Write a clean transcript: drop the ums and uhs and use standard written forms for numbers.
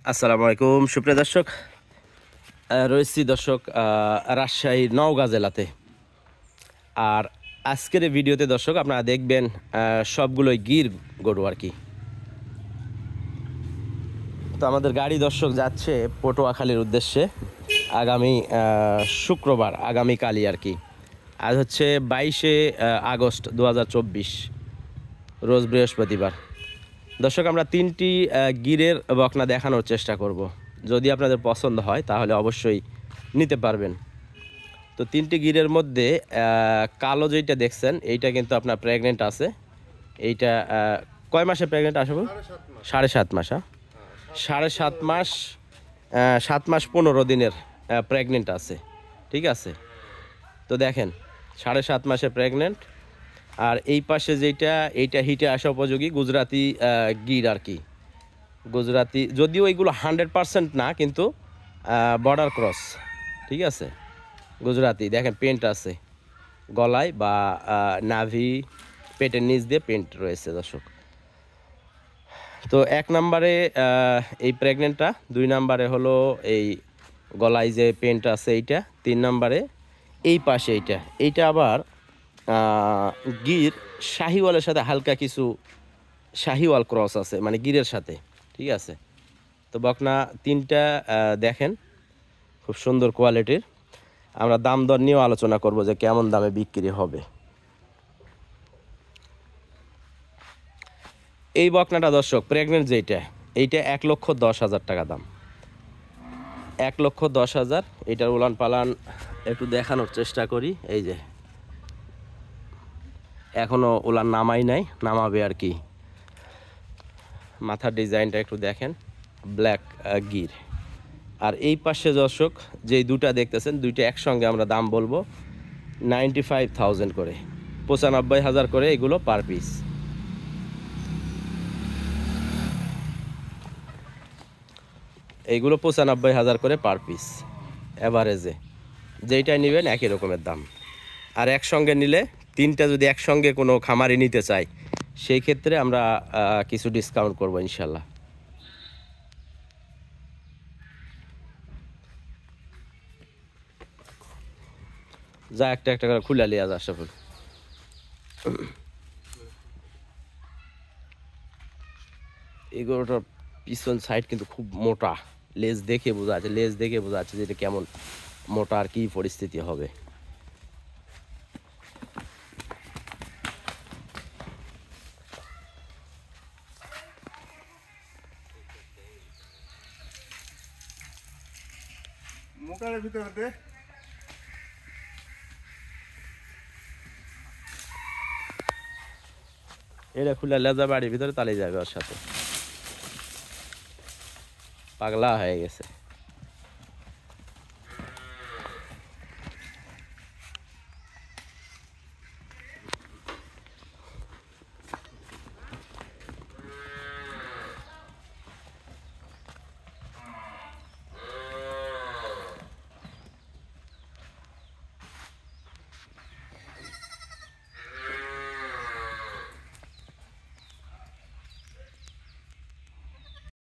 আসসালামু আলাইকুম সুপ্রিয় দর্শক, রয়েছি দর্শক রাজশাহীর নওগাঁ জেলাতে। আর আজকের এই ভিডিওতে দর্শক আপনারা দেখবেন সবগুলোই গির গরু আর কি। তো আমাদের গাড়ি দর্শক যাচ্ছে পটুয়াখালীর উদ্দেশ্যে আগামী শুক্রবার, আগামীকালই আর কি। আজ হচ্ছে 22শে আগস্ট 2024, রোজ বৃহস্পতিবার। দর্শক আমরা তিনটি গিরের বকনা দেখানোর চেষ্টা করব। যদি আপনাদের পছন্দ হয় তাহলে অবশ্যই নিতে পারবেন। তো তিনটি গিরের মধ্যে কালো যেইটা দেখছেন এইটা কিন্তু আপনার প্রেগনেন্ট আছে। এইটা কয় মাসে প্রেগনেন্ট আসবে? 7.5 মাস। 7.5 মাস, 7 মাস 15 দিনের প্রেগনেন্ট আছে। ঠিক আছে, তো দেখেন 7.5 মাসে প্রেগনেন্ট। আর এই পাশে যেইটা, এইটা হিটে আসা উপযোগী গুজরাটি গির আর কি। গুজরাটি, যদিও এইগুলো 100% না, কিন্তু বর্ডার ক্রস। ঠিক আছে, গুজরাটি দেখেন পেন্ট আছে গলায় বা নাভি, পেটের নিচ দিয়ে পেন্ট রয়েছে দর্শক। তো 1 নম্বরে এই প্রেগনেন্টটা, 2 নম্বরে হলো এই গলায় যে পেন্ট আছে এইটা, 3 নম্বরে এই পাশে এইটা আবার গির শাহিওয়ালের সাথে হালকা কিছু শাহিওয়াল ক্রস আছে, মানে গিরের সাথে। ঠিক আছে, তো বকনা তিনটা দেখেন খুব সুন্দর কোয়ালিটির। আমরা দাম দর নিয়েও আলোচনা করব যে কেমন দামে বিক্রি হবে। এই বকনাটা দর্শক প্রেগনেন্ট যেইটা, এইটা 1,10,000 টাকা দাম। 1,10,000। এটার উলান পালান একটু দেখানোর চেষ্টা করি। এই যে এখনো উলান নামাই নাই, নামাবে আর কি। মাথার ডিজাইনটা একটু দেখেন, ব্ল্যাক গির। আর এই পাশে দর্শক যেই দুটা দেখতেছেন, দুইটা একসঙ্গে আমরা দাম বলবো 95,000 করে, 95,000 করে এগুলো পার পিস। এইগুলো 95,000 করে পার পিস অ্যাভারেজে। যেইটাই নেবেন একই রকমের দাম। আর একসঙ্গে নিলে, তিনটা যদি একসঙ্গে কোনো খামারি নিতে চাই, সেই ক্ষেত্রে আমরা কিছু ডিসকাউন্ট করবো ইনশাল্লাহ। যা একটা একটা করে খুলে লিয়া যা সফল। এই গরুটার পিছন সাইড কিন্তু খুব মোটা, লেজ দেখে বোঝা যাচ্ছে যে এটা কেমন মোটা আর কি পরিস্থিতি হবে। মোটার ভিতরে এটা খুলে লেজা বাড়ির ভিতরে তালে যাবে, ওর সাথে পাগলা হয়ে গেছে।